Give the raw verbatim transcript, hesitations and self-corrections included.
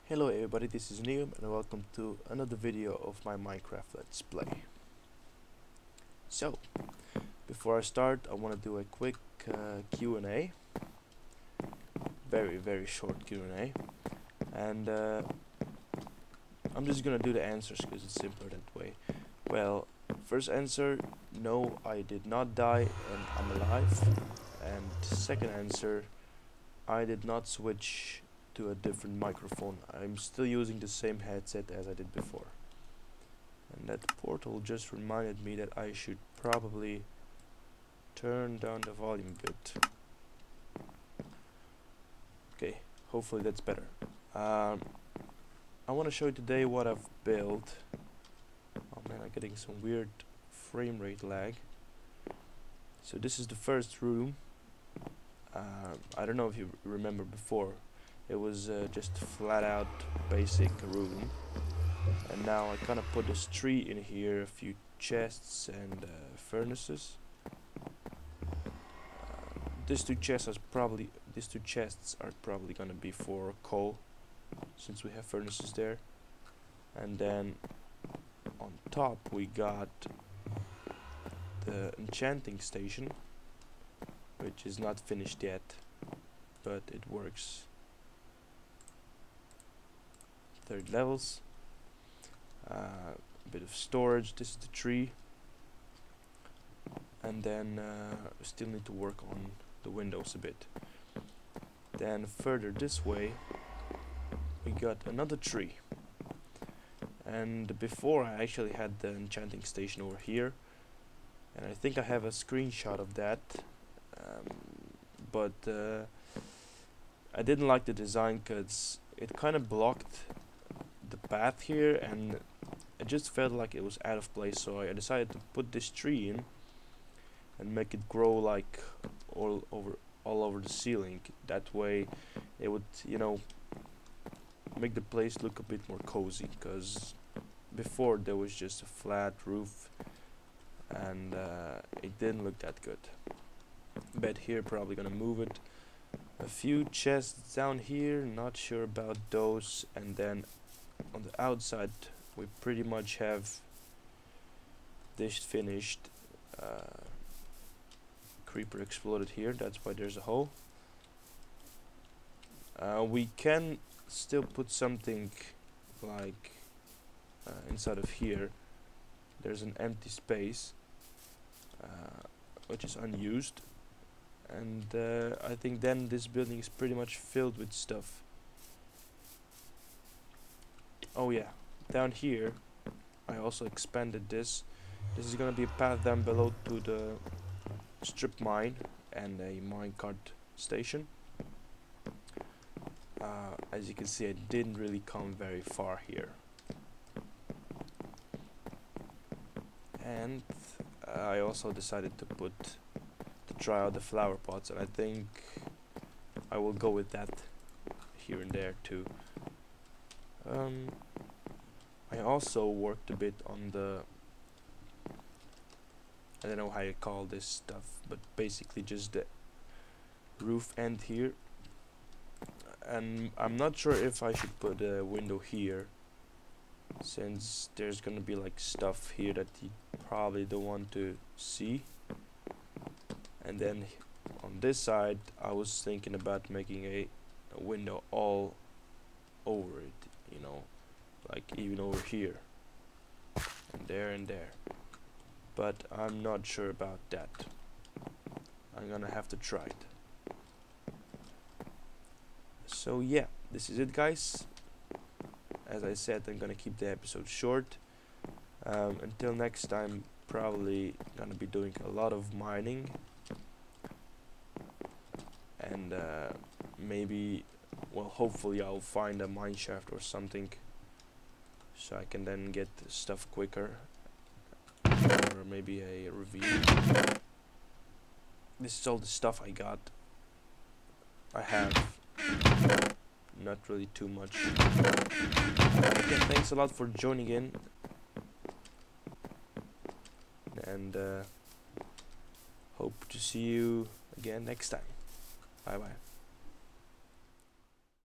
Hello everybody, this is NeoM and welcome to another video of my Minecraft Let's Play. So, before I start I want to do a quick uh, Q and A. Very very short Q and A. And uh, I'm just gonna do the answers because it's simpler that way. Well, first answer, no, I did not die and I'm alive. And second answer, I did not switch to a different microphone. I'm still using the same headset as I did before. And that portal just reminded me that I should probably turn down the volume a bit. Okay, hopefully that's better. Um, I want to show you today what I've built. Oh man, I'm getting some weird frame rate lag. So this is the first room. Uh, I don't know if you remember before. It was uh, just flat out basic room, and now I kind of put this tree in here, a few chests and uh, furnaces. Uh, these two chests are probably these two chests are probably gonna be for coal, since we have furnaces there. And then on top we got the enchanting station, which is not finished yet, but it works. Third levels, uh, a bit of storage. This is the tree, and then uh, still need to work on the windows a bit. Then further this way we got another tree, and before I actually had the enchanting station over here, and I think I have a screenshot of that, um, but uh, I didn't like the design because it kind of blocked the path here, and it just felt like it was out of place. So I decided to put this tree in and make it grow like all over all over the ceiling. That way it would, you know, make the place look a bit more cozy, because before there was just a flat roof and uh, it didn't look that good. Bed here, probably gonna move it. A few chests down here, not sure about those. And then on the outside we pretty much have this finished. uh, Creeper exploded here, that's why there's a hole. Uh, we can still put something like uh, inside of here. There's an empty space uh, which is unused, and uh, I think then this building is pretty much filled with stuff. Oh yeah, down here I also expanded this. This is gonna be a path down below to the strip mine and a minecart station. Uh, as you can see, I didn't really come very far here. And uh, I also decided to put to try out the flower pots, and I think I will go with that here and there too. Um, I also worked a bit on the, I don't know how you call this stuff, but basically just the roof end here. And I'm not sure if I should put a window here, since there's gonna be like stuff here that you probably don't want to see. And then on this side I was thinking about making a, a window all over it, you know, like even over here and there and there, but I'm not sure about that. I'm gonna have to try it. So yeah, this is it guys. As I said, I'm gonna keep the episode short. Um, until next time, probably gonna be doing a lot of mining, and uh, maybe, well, hopefully I'll find a mine shaft or something, so I can then get stuff quicker, or maybe a reveal. This is all the stuff I got. I have not really too much. Again, thanks a lot for joining in, and uh, hope to see you again next time. Bye bye.